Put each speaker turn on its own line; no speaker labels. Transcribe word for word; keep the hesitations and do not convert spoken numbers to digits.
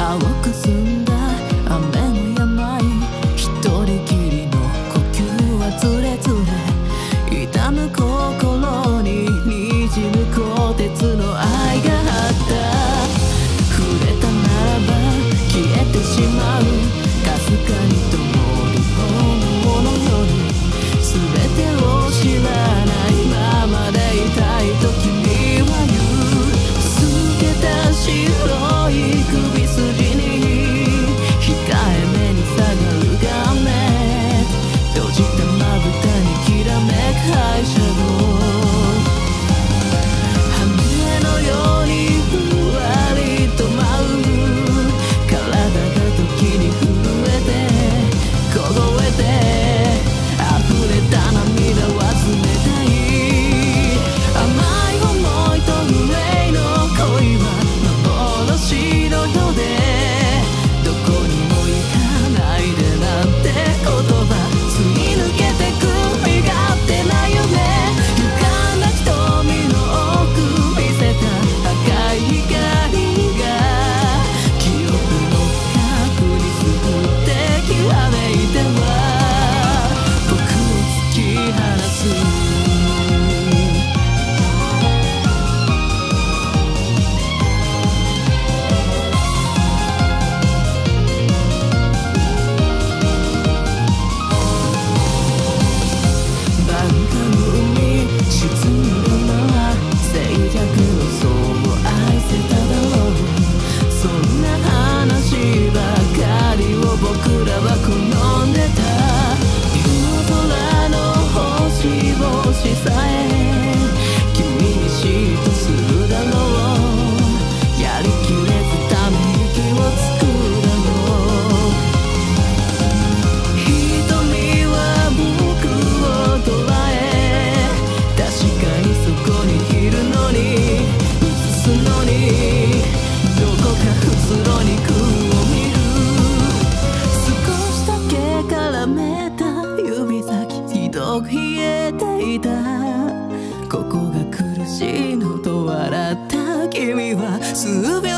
青く澄んだ雨の山、一人きりの呼吸はつれつれ、痛む心に滲む鋼鉄の愛があった。触れたならば消えてしまう、かすかに灯る炎のように、全てを知らないままでいたいと君は言う。透けた白い首筋に控えめに下がる顔面、閉じたまぶたにきらめくアイシャドウ、羽のようにふわりと舞う、体が時に震えて凍えて溢れた涙は冷たい。甘い想いと無礼の恋は幻のようで、どこにも行かないでなんて言葉突き抜けてく身勝手な夢、歪んだ瞳の奥見せた赤い光が記憶の深くにすってきらめいては僕を突き放す。晩夏の海沈んだのは静寂の層を愛せただろう。そんな話ばかりを僕らは好んでた。夜空の星々さえ君に嫉妬するだろう。やりきれずため息をつくだろう。瞳は僕を捉え、確かにそこにいるのに、映すのにどこかうつろに空を見る。少しだけ絡めた指先ひどく冷えていた。ここが苦しいのと笑った君は数秒